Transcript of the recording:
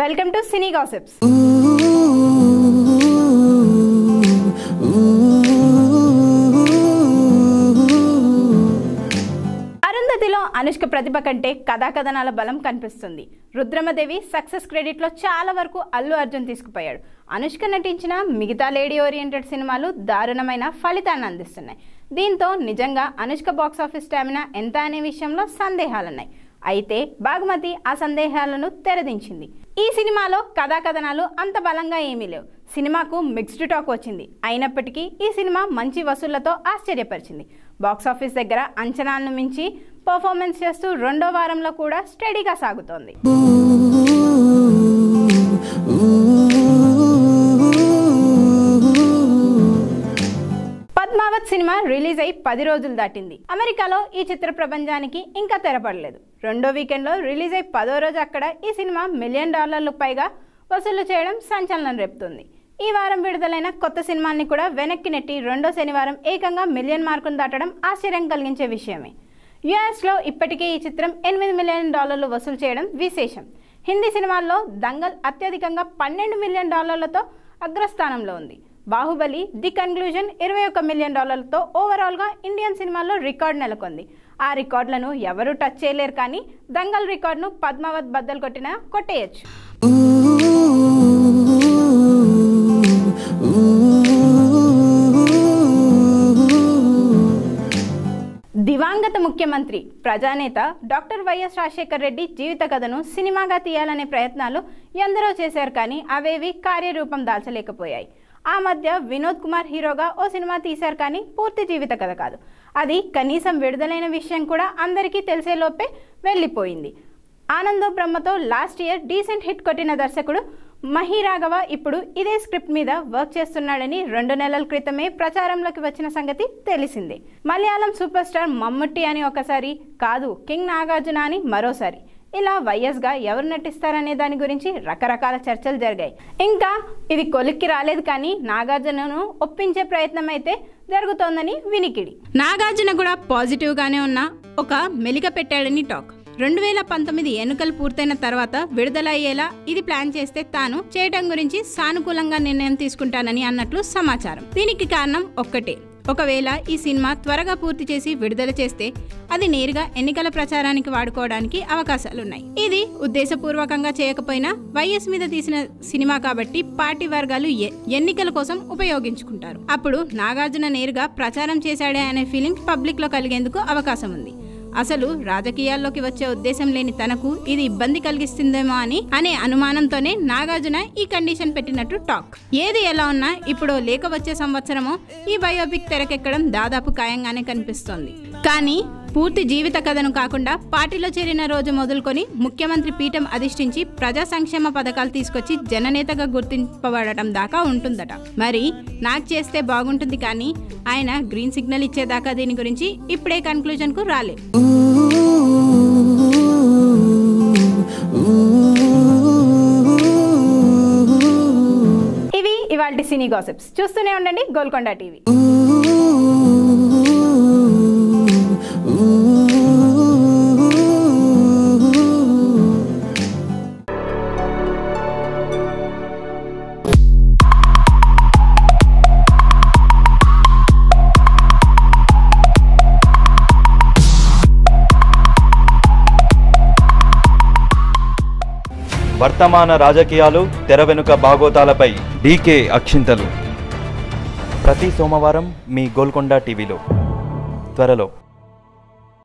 Welcome to Cine Gossips. అరుంధతిలో Anushka ప్రతిభ కంటే కథాకథనాల బలం కనిపిస్తుంది. రుద్రమదేవి సక్సెస్ క్రెడిట్లో చాలా వరకు అల్లు అర్జున్ తీసుకుపోయాడు. అనుష్క నటించిన మిగతా లేడీ ఓరియంటెడ్ సినిమాలు దారుణమైన ఫలితాన్ని అందిస్తున్నాయి. దీంతో నిజంగా అనుష్క బాక్సాఫీస్ స్టామినా ఎంత అనే విషయంలో సందేహాలున్నాయి. అయితే బాగుమతి ఆ సందేహాలను తెరదించింది. ఈ సినిమాలో కథాకథనాలు అంత బలంగా ఏమీ లేవు. సినిమాకు మిక్స్డ్ టాక్ వచ్చింది. అయినప్పటికీ ఈ సినిమా మంచి వసూళ్లతో ఆశ్చర్యపరిచింది. బాక్సాఫీస్ దగ్గర అంచనాలను మించి పర్ఫార్మెన్స్ చేస్తూ రెండో వారంలో కూడా స్టడీగా సాగుతోంది. పద్మావత్ సినిమా రిలీజ్ అయి 10 రోజులు దాటింది. అమెరికాలో ఈ చిత్ర ప్రపంచానికి ఇంకా తెరపడలేదు. రెండో వీకెండ్లో రిలీజ్ అయి 10వ రోజు అక్కడ ఈ సినిమా $1 మిలియన్ పైగా వసూలు చేయడం సంచలనం రేపుతుంది. ఈ వారం విడుదలైన కొత్త సినిమాని కూడా వెనక్కి నెట్టి రెండో శనివారం ఏకంగా $1 మిలియన్ మార్కును దాటడం ఆశ్చర్యం కలిగించే విషయమే. యుఎస్లో ఇప్పటికే ఈ చిత్రం $8 మిలియన్ వసూలు చేయడం విశేషం. హిందీ సినిమాల్లో దంగల్ అత్యధికంగా $12 మిలియన్ అగ్రస్థానంలో ఉంది. బాహుబలి ది కన్క్లూజన్ $21 మిలియన్ ఓవరాల్గా ఇండియన్ సినిమాల్లో రికార్డు నెలకొంది. ఆ రికార్డులను ఎవరూ టచ్ చేయలేరు, కానీ దంగల్ రికార్డును పద్మావత్ బద్దలు కొట్టేయచ్చు. దివంగత ముఖ్యమంత్రి ప్రజానేత డాక్టర్ వైఎస్ రాజశేఖర్ రెడ్డి జీవిత కథను సినిమాగా తీయాలనే ప్రయత్నాలు ఎందరో చేశారు, కానీ అవేవి కార్యరూపం దాల్చలేకపోయాయి. ఆ మధ్య వినోద్ కుమార్ హీరోగా ఓ సినిమా తీశారు, కానీ పూర్తి జీవిత కథ కాదు. అది కనీసం విడుదలైన విషయం కూడా అందరికీ తెలిసేలోపే వెళ్ళిపోయింది. Anando బ్రహ్మతో last year decent hit కొట్టిన దర్శకుడు మహిరాఘవ ఇప్పుడు ఇదే స్క్రిప్ట్ మీద వర్క్ చేస్తున్నాడని 2 నెలల క్రితమే ప్రచారంలోకి వచ్చిన సంగతి తెలిసిందే. మలయాళం సూపర్ స్టార్ మమ్ముట్టి అని ఒకసారి, కాదు కింగ్ నాగార్జున అని మరోసారి, ఇలా వైఎస్గా ఎవరు నటిస్తారనే దాని గురించి రకరకాల చర్చలు జరిగాయి. ఇంకా ఇది కొలిక్కి రాలేదు, కానీ నాగార్జునను ఒప్పించే ప్రయత్నం అయితే జరుగుతోందని వినికిడి. నాగార్జున కూడా పాజిటివ్గానే ఉన్న ఒక మెలిక పెట్టాడని టాక్. 2019 ఎన్నికలు పూర్తయిన తర్వాత విడుదలయ్యేలా ఇది ప్లాన్ చేస్తే తాను చేయటం గురించి సానుకూలంగా నిర్ణయం తీసుకుంటానని అన్నట్లు సమాచారం. దీనికి కారణం ఒక్కటే, ఒకవేళ ఈ సినిమా త్వరగా పూర్తి చేసి విడుదల చేస్తే అది నేరుగా ఎన్నికల ప్రచారానికి వాడుకోవడానికి అవకాశాలున్నాయి. ఇది ఉద్దేశపూర్వకంగా చేయకపోయినా వైఎస్ మీద తీసిన సినిమా కాబట్టి పార్టీ వర్గాలు ఎన్నికల కోసం ఉపయోగించుకుంటారు. అప్పుడు నాగార్జున నేరుగా ప్రచారం చేశాడే అనే ఫీలింగ్ పబ్లిక్ లో కలిగేందుకు అవకాశం ఉంది. అసలు రాజకీయాల్లోకి వచ్చే ఉద్దేశం లేని తనకు ఇది ఇబ్బంది కలిగిస్తుందేమో అనే అనుమానంతోనే నాగార్జున ఈ కండిషన్ పెట్టినట్టు టాక్. ఏది ఎలా ఉన్నా ఇప్పుడు లేక వచ్చే సంవత్సరమో ఈ బయోపిక్ తెరకెక్కడం దాదాపు ఖాయంగానే కనిపిస్తోంది. కానీ పూర్తి జీవిత కథను కాకుండా పార్టీలో చేరిన రోజు మొదలుకొని ముఖ్యమంత్రి పీఠం అధిష్ఠించి ప్రజా సంక్షేమ పథకాలు తీసుకొచ్చి జననేతగా గుర్తింపబడటం దాకా ఉంటుందట. మరి నాకు చేస్తే బాగుంటుంది, కానీ ఆయన గ్రీన్ సిగ్నల్ ఇచ్చేదాకా దీని గురించి ఇప్పుడే కన్క్లూజన్ కు రాలే. ఇవి ఇవాల్టి సినీ గాసిప్స్. చూస్తూనే ఉండండి గోల్కొండ టీవీ. వర్తమాన రాజకీయాలు, తెర వెనుక బాగోతాలపై డీకే అక్షింతలు. ప్రతి సోమవారం మీ గోల్కొండ టీవీలో త్వరలో.